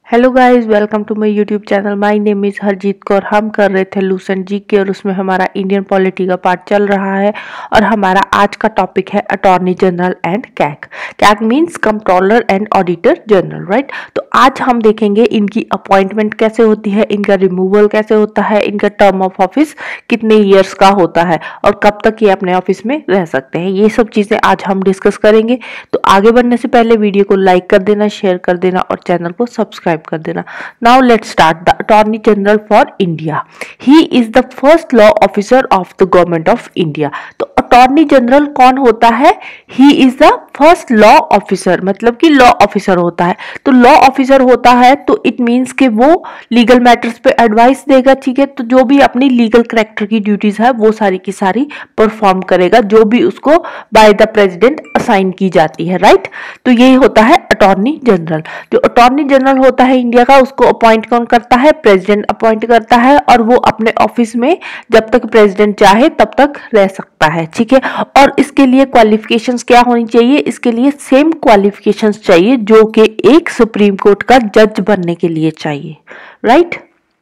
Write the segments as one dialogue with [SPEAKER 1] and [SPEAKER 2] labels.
[SPEAKER 1] Hello guys, welcome to my YouTube channel. My name is Harjeet Kaur. हम कर रहे थे लूसेंट जीके और उसमें हमारा इंडियन पॉलिटी का पार्ट चल रहा है और हमारा आज का टॉपिक है attorney general and CAG. CAG means controller and auditor general, right. तो आज हम देखेंगे इनकी अपॉइंटमेंट कैसे होती है, इनका रिमूवल कैसे होता है, इनका टर्म ऑफ ऑफिस कितने ईयर्स का होता है और कब तक ये अपने ऑफिस में रह सकते हैं। ये सब चीज़ें आज हम डिस्कस करेंगे। तो आगे बढ़ने से पहले वीडियो को लाइक कर देना, शेयर कर देना और चैनल को सब्सक्राइब कर देना। Now let's start. The attorney general for India, he is the first law officer of the government of India. तो अटॉर्नी जनरल कौन होता है? He is the first law officer, मतलब कि लॉ ऑफिसर होता है। तो लॉ ऑफिसर होता है तो इट मीन्स कि वो लीगल मैटर्स पे एडवाइस देगा, ठीक है। तो जो भी अपनी लीगल करेक्टर की ड्यूटीज है वो सारी की सारी परफॉर्म करेगा, जो भी उसको बाय द प्रेसिडेंट असाइन की जाती है, राइट। तो यही होता है अटॉर्नी जनरल। जो अटॉर्नी जनरल होता है इंडिया का, उसको अपॉइंट कौन करता है? प्रेसिडेंट अपॉइंट करता है और वो अपने ऑफिस में जब तक प्रेसिडेंट चाहे तब तक रह सकता है, ठीक है। और इसके लिए क्वालिफिकेशंस क्या होनी चाहिए? इसके लिए सेम क्वालिफिकेशंस चाहिए जो कि एक सुप्रीम कोर्ट का जज बनने के लिए चाहिए, राइट।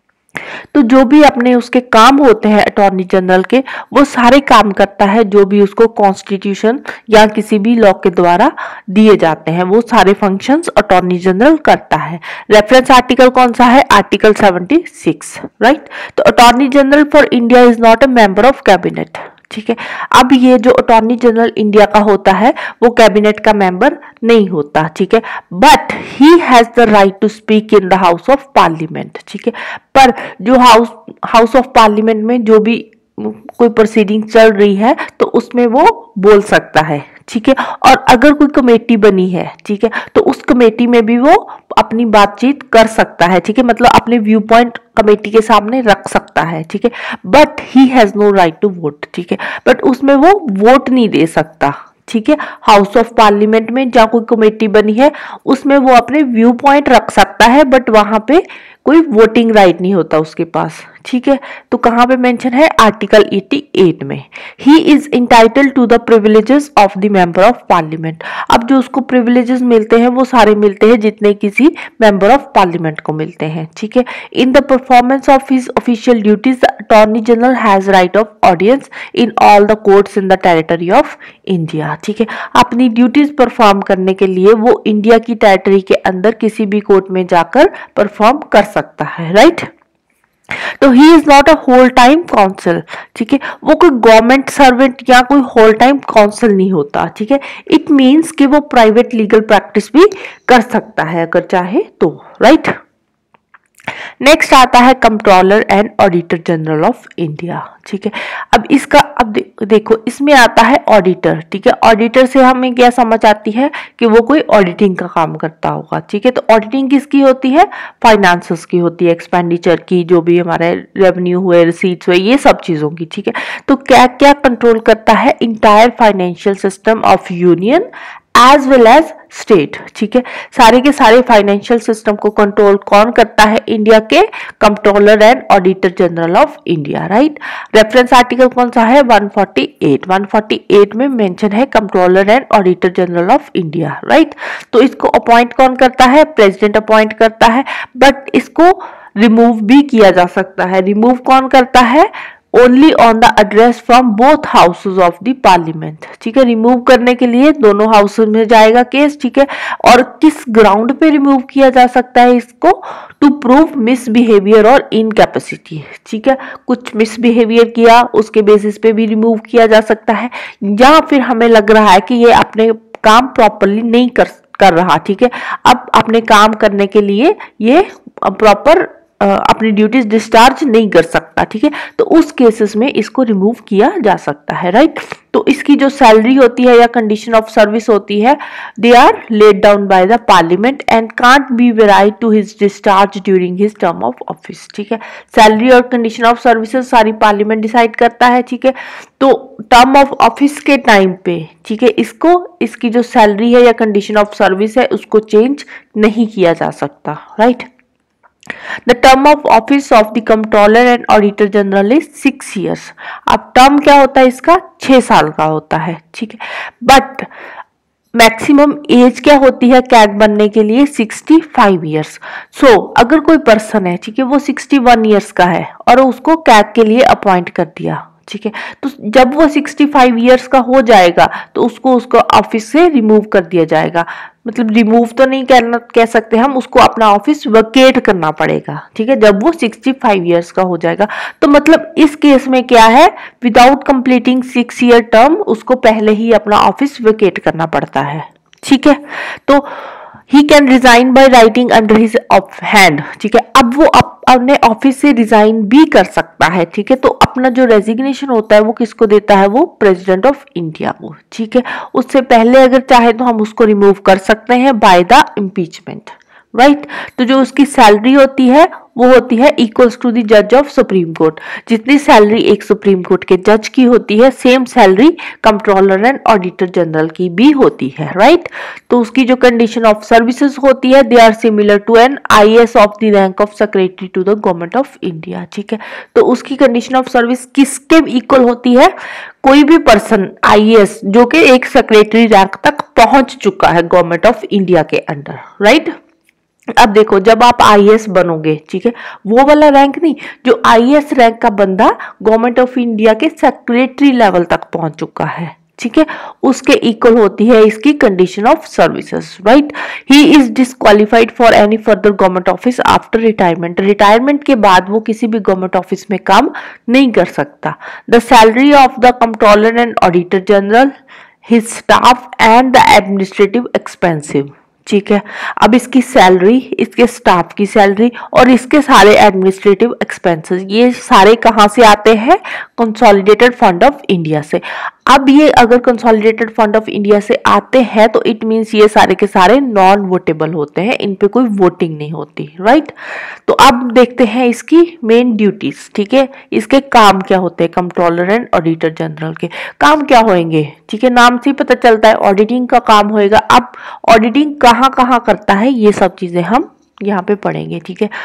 [SPEAKER 1] तो जो भी अपने उसके काम होते हैं अटॉर्नी जनरल के, वो सारे काम करता है जो भी उसको कॉन्स्टिट्यूशन या किसी भी लॉ के द्वारा दिए जाते हैं, वो सारे फंक्शंस अटॉर्नी जनरल करता है। रेफरेंस आर्टिकल कौन सा है? Article 76, right. तो attorney general for India is not a member of cabinet, ठीक है। अब ये जो अटॉर्नी जनरल इंडिया का होता है वो कैबिनेट का मेंबर नहीं होता, ठीक है। But he has the right to speak in the house of parliament, ठीक है। पर जो हाउस ऑफ पार्लियामेंट में जो भी कोई प्रोसीडिंग चल रही है तो उसमें वो बोल सकता है, ठीक है। और अगर कोई कमेटी बनी है, ठीक है, तो उस कमेटी में भी वो अपनी बातचीत कर सकता है, ठीक है। मतलब अपने व्यू पॉइंट कमेटी के सामने रख सकता है, ठीक है। But he has no right to vote, ठीक है। बट उसमें वो वोट नहीं दे सकता, ठीक है। हाउस ऑफ पार्लियामेंट में जहाँ कोई कमेटी बनी है उसमें वो अपने व्यू पॉइंट रख सकता है, बट वहां पे कोई वोटिंग राइट नहीं होता उसके पास, ठीक है। तो कहां पे मेंशन है? आर्टिकल 88 में। He is entitled to the privileges of the member of parliament. अब जो उसको प्रिविलेजेस मिलते हैं वो सारे मिलते हैं जितने किसी मेंबर ऑफ पार्लियामेंट को मिलते हैं, ठीक है। In the performance of his official duties the attorney general has right of audience in all the courts in the territory of India, ठीक है। अपनी ड्यूटीज परफॉर्म करने के लिए वो इंडिया की टेरिटरी के अंदर किसी भी कोर्ट में जाकर परफॉर्म कर सकता है, राइट। तो he is not a whole time counsel, ठीक है। वो कोई गवर्नमेंट सर्वेंट या कोई होल टाइम काउंसिल नहीं होता, ठीक है। इट मीन्स कि वो प्राइवेट लीगल प्रैक्टिस भी कर सकता है अगर चाहे तो, राइट। नेक्स्ट आता है controller and auditor general of India, ठीक है। अब इसका देखो इसमें आता है ऑडिटर, ठीक है। ऑडिटर से हमें क्या समझ आती है कि वो कोई ऑडिटिंग का काम करता होगा, ठीक है। तो ऑडिटिंग किसकी होती है? फाइनेंसेस की होती है, एक्सपेंडिचर की, जो भी हमारे रेवेन्यू हुए, रिसीट्स हुए, ये सब चीजों की, ठीक है। तो क्या क्या कंट्रोल करता है? Entire financial system of union as well as state, ठीक है। सारे के सारे फाइनेंशियल सिस्टम को कंट्रोल कौन करता है? इंडिया के controller and auditor general of India, right. Reference article कौन सा है? 148। 148 में मेंशन है controller and auditor general of India, right. तो इसको अपॉइंट कौन करता है? प्रेसिडेंट अपॉइंट करता है, बट इसको रिमूव भी किया जा सकता है। रिमूव कौन करता है? Only on the address from both houses of the parliament, ठीक है। रिमूव करने के लिए दोनों हाउस में जाएगा केस, ठीक है। और किस ग्राउंड पे रिमूव किया जा सकता है इसको? टू प्रूव मिसबिहेवियर और इनकैपेसिटी, ठीक है। कुछ मिसबिहेवियर किया उसके बेसिस पे भी रिमूव किया जा सकता है, या फिर हमें लग रहा है कि ये अपने काम प्रॉपरली नहीं कर रहा, ठीक है। अब अपने काम करने के लिए ये प्रॉपर अपनी ड्यूटीज डिस्चार्ज नहीं कर सकता, ठीक है। तो उस केसेस में इसको रिमूव किया जा सकता है, राइट। तो इसकी जो सैलरी होती है या कंडीशन ऑफ सर्विस होती है, they are laid down by the parliament and can't be varied to his discharge during his term of office, ठीक है। सैलरी और कंडीशन ऑफ सर्विसेज सारी पार्लियामेंट डिसाइड करता है, ठीक है। तो टर्म ऑफ ऑफिस के टाइम पे, ठीक है, इसकी जो सैलरी है या कंडीशन ऑफ सर्विस है उसको चेंज नहीं किया जा सकता, right. The term of office of the controller and auditor general is 6 years। अब टर्म क्या होता है इसका? 6 साल का होता है, ठीक है। बट मैक्सिमम एज क्या होती है कैग बनने के लिए 65 ईयर्स। सो अगर कोई पर्सन है, ठीक है, वो 61 ईयर्स का है और उसको कैग के लिए अपॉइंट कर दिया, ठीक है, तो जब वो 65 ईयर्स का हो जाएगा तो उसको ऑफिस से रिमूव कर दिया जाएगा। मतलब रिमूव तो नहीं कह सकते हम, उसको अपना ऑफिस वेकेट करना पड़ेगा, ठीक है, जब वो 65 ईयर्स का हो जाएगा। तो मतलब इस केस में क्या है, विदाउट कंप्लीटिंग 6 ईयर टर्म उसको पहले ही अपना ऑफिस वेकेट करना पड़ता है, ठीक है। तो he can resign by writing under his hand, ठीक है। अब वो अपने ऑफिस से रिजाइन भी कर सकता है, ठीक है। तो अपना जो रेजिग्नेशन होता है वो किसको देता है, वो प्रेसिडेंट ऑफ इंडिया को, ठीक है। उससे पहले अगर चाहे तो हम उसको रिमूव कर सकते हैं बाय द इम्पीचमेंट, राइट। तो जो उसकी सैलरी होती है वो होती है इक्वल्स टू द जज ऑफ सुप्रीम कोर्ट। जितनी सैलरी एक सुप्रीम कोर्ट के जज की होती है, same salary controller and auditor general की भी होती है, राइट। तो उसकी जो कंडीशन ऑफ सर्विसेज होती है, they are similar to an IAS of the rank of secretary to the government of India, ठीक है। तो उसकी कंडीशन ऑफ सर्विस किसके इक्वल होती है, कोई भी पर्सन आईएएस जो कि एक सेक्रेटरी रैंक तक पहुंच चुका है गवर्नमेंट ऑफ इंडिया के अंडर, राइट। अब देखो, जब आप आईएएस बनोगे, ठीक है, वो वाला रैंक नहीं, जो आईएएस रैंक का बंदा गवर्नमेंट ऑफ इंडिया के सेक्रेटरी लेवल तक पहुंच चुका है, ठीक है, उसके इक्वल होती है इसकी condition of services, right. He is disqualified for any further government office after retirement. Retirement के बाद वो किसी भी गवर्नमेंट ऑफिस में काम नहीं कर सकता। The salary of the controller and auditor general, his staff and the administrative expensive, ठीक है। अब इसकी सैलरी, इसके स्टाफ की सैलरी और इसके सारे एडमिनिस्ट्रेटिव एक्सपेंसेस, ये सारे कहां से आते हैं, कंसोलिडेटेड फंड ऑफ इंडिया से। अब ये अगर कंसोलिडेटेड फंड ऑफ इंडिया से आते हैं तो इट मींस ये सारे के सारे नॉन वोटेबल होते हैं, इन पे कोई वोटिंग नहीं होती, राइट। तो अब देखते हैं इसकी मेन ड्यूटीज, ठीक है, इसके काम क्या होते हैं। कंट्रोलर एंड ऑडिटर जनरल के काम क्या होंगे, ठीक है, नाम से ही पता चलता है ऑडिटिंग का काम होएगा। अब ऑडिटिंग कहाँ कहाँ करता है ये सब चीजें हम यहाँ पे पढ़ेंगे, ठीक है।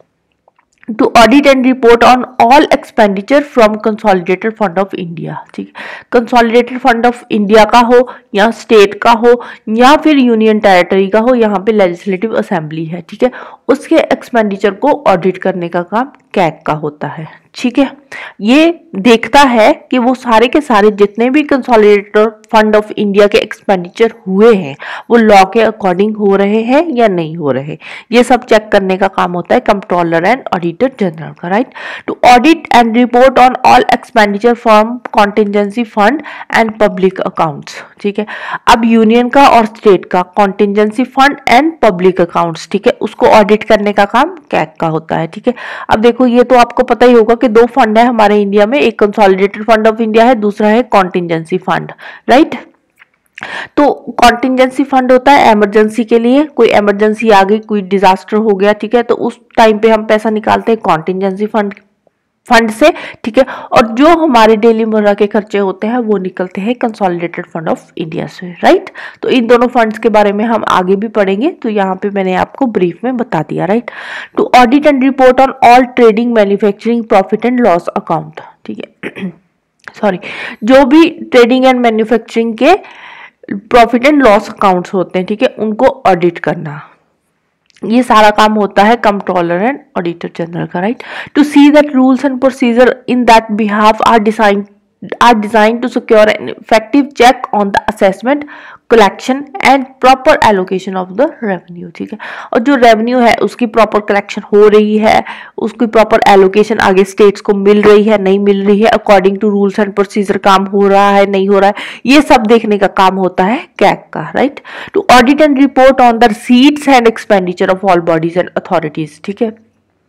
[SPEAKER 1] To audit and report on all expenditure from consolidated fund of India, ठीक है। कंसोलिडेटेड फंड ऑफ इंडिया का हो या स्टेट का हो या फिर यूनियन टेरिटरी का हो, यहाँ पे लेजिस्लेटिव असेंबली है, ठीक है, उसके एक्सपेंडिचर को ऑडिट करने का काम कैग का होता है, ठीक है। ये देखता है कि वो सारे के सारे जितने भी कंसोलिडेटेड फंड ऑफ इंडिया के एक्सपेंडिचर हुए हैं वो लॉ के अकॉर्डिंग हो रहे हैं या नहीं हो रहे, ये सब चेक करने का काम होता है कंट्रोलर एंड ऑडिटर जनरल का, right. To audit and report on all expenditure from contingency fund and public accounts, ठीक है। अब यूनियन का और स्टेट का contingency fund and public accounts, ठीक है, उसको ऑडिट करने का काम कैग का होता है, ठीक है। अब देखो, ये तो आपको पता ही होगा कि दो फंड है हमारे इंडिया में, एक कंसोलिडेटेड फंड ऑफ इंडिया है, दूसरा है कॉन्टिजेंसी फंड, राइट। तो कॉन्टिजेंसी फंड होता है इमरजेंसी के लिए, कोई इमरजेंसी आ गई, कोई डिजास्टर हो गया, ठीक है, तो उस टाइम पे हम पैसा निकालते हैं कॉन्टिजेंसी फंड से, ठीक है। और जो हमारे डेली मुर्रा के खर्चे होते हैं वो निकलते हैं कंसोलिडेटेड फंड ऑफ इंडिया से, राइट। तो इन दोनों फंड्स के बारे में हम आगे भी पढ़ेंगे, तो यहाँ पे मैंने आपको ब्रीफ में बता दिया, right. To audit and report on all trading, manufacturing, profit and loss account, ठीक है सॉरी, जो भी ट्रेडिंग एंड मैन्युफैक्चरिंग के प्रॉफिट एंड लॉस अकाउंट्स होते हैं, ठीक है, उनको ऑडिट करना, ये सारा काम होता है कंट्रोलर एंड ऑडिटर जनरल का, right. To see that rules and procedure in that behalf are designed to secure an effective check on the assessment, collection and proper allocation of the revenue, ठीक है। और जो revenue है उसकी proper collection हो रही है, उसकी प्रॉपर एलोकेशन आगे स्टेट्स को मिल रही है नहीं मिल रही है, according to rules and procedure काम हो रहा है नहीं हो रहा है, ये सब देखने का काम होता है कैग का, right. To audit and report on the receipts and expenditure of all bodies and authorities, ठीक है।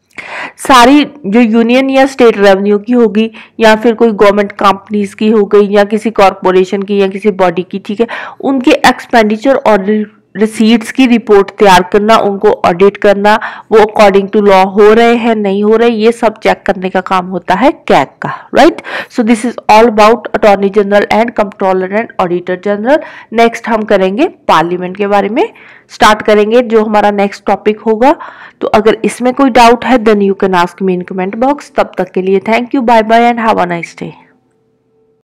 [SPEAKER 1] सारी जो यूनियन या स्टेट रेवेन्यू की होगी या फिर कोई गवर्नमेंट कंपनीज की हो गई या किसी कॉरपोरेशन की या किसी बॉडी की, ठीक है, उनके एक्सपेंडिचर और रिसीट्स की रिपोर्ट तैयार करना, उनको ऑडिट करना, वो अकॉर्डिंग टू लॉ हो रहे हैं नहीं हो रहे, ये सब चेक करने का काम होता है कैग का, right. So this is all about attorney general and controller and auditor general. Next हम करेंगे पार्लियामेंट के बारे में, स्टार्ट करेंगे जो हमारा नेक्स्ट टॉपिक होगा। तो अगर इसमें कोई डाउट है then you can ask me in comment box. तब तक के लिए thank you, bye bye and have a nice day.